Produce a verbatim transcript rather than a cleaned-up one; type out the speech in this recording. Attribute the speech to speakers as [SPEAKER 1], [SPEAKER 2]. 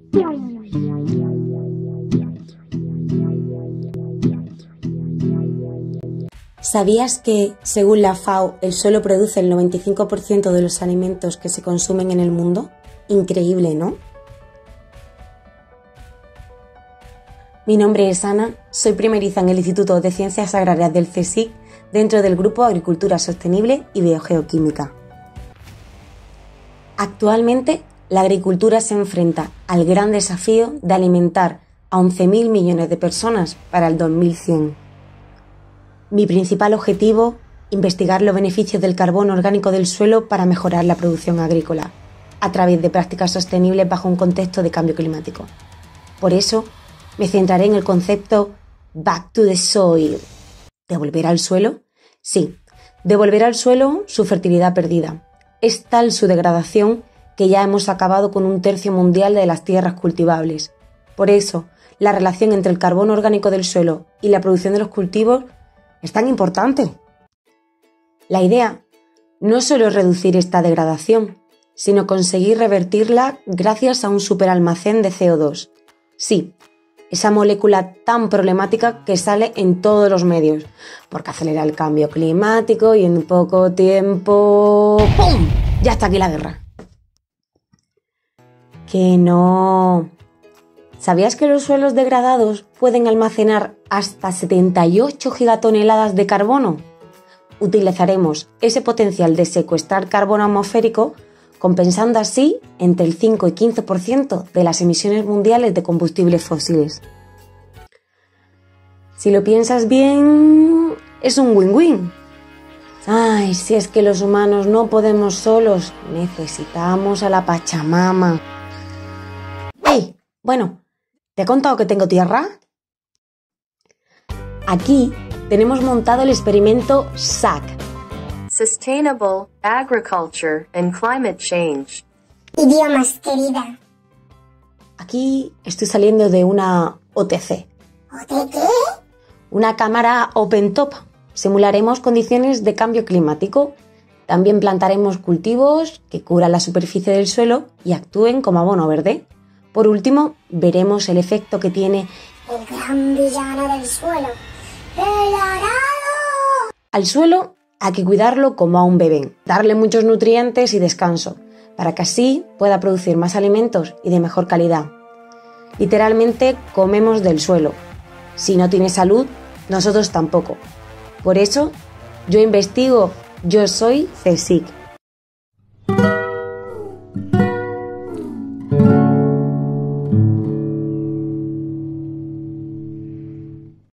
[SPEAKER 1] ¿Sabías que, según la FAO, el suelo produce el noventa y cinco por ciento de los alimentos que se consumen en el mundo? Increíble, ¿no? Mi nombre es Ana, soy primeriza en el Instituto de Ciencias Agrarias del CSIC dentro del Grupo Agricultura Sostenible y Biogeoquímica. Actualmente, la agricultura se enfrenta al gran desafío de alimentar a once mil millones de personas para el dos mil cien. Mi principal objetivo, investigar los beneficios del carbono orgánico del suelo para mejorar la producción agrícola, a través de prácticas sostenibles bajo un contexto de cambio climático. Por eso, me centraré en el concepto Back to the Soil. ¿Devolver al suelo? Sí, devolver al suelo su fertilidad perdida. Es tal su degradación que ya hemos acabado con un tercio mundial de las tierras cultivables. Por eso, la relación entre el carbono orgánico del suelo y la producción de los cultivos es tan importante. La idea no es solo reducir esta degradación, sino conseguir revertirla gracias a un superalmacén de C O dos. Sí, esa molécula tan problemática que sale en todos los medios, porque acelera el cambio climático y en poco tiempo ¡pum! Ya está aquí la guerra. Que no. ¿Sabías que los suelos degradados pueden almacenar hasta setenta y ocho gigatoneladas de carbono? Utilizaremos ese potencial de secuestrar carbono atmosférico, compensando así entre el cinco y quince por ciento de las emisiones mundiales de combustibles fósiles. Si lo piensas bien, es un win-win. Ay, si es que los humanos no podemos solos, necesitamos a la Pachamama. ¡Ey! Bueno, ¿te he contado que tengo tierra? Aquí tenemos montado el experimento S A C.
[SPEAKER 2] Sustainable Agriculture and Climate Change.
[SPEAKER 3] Idiomas, querida.
[SPEAKER 1] Aquí estoy saliendo de una O T C.
[SPEAKER 3] ¿O de qué?
[SPEAKER 1] Una cámara open top. Simularemos condiciones de cambio climático. También plantaremos cultivos que cubran la superficie del suelo y actúen como abono verde. Por último, veremos el efecto que tiene
[SPEAKER 3] el gran villano del suelo, el arado.
[SPEAKER 1] Al suelo hay que cuidarlo como a un bebé, darle muchos nutrientes y descanso, para que así pueda producir más alimentos y de mejor calidad. Literalmente comemos del suelo. Si no tiene salud, nosotros tampoco. Por eso, yo investigo, yo soy CSIC.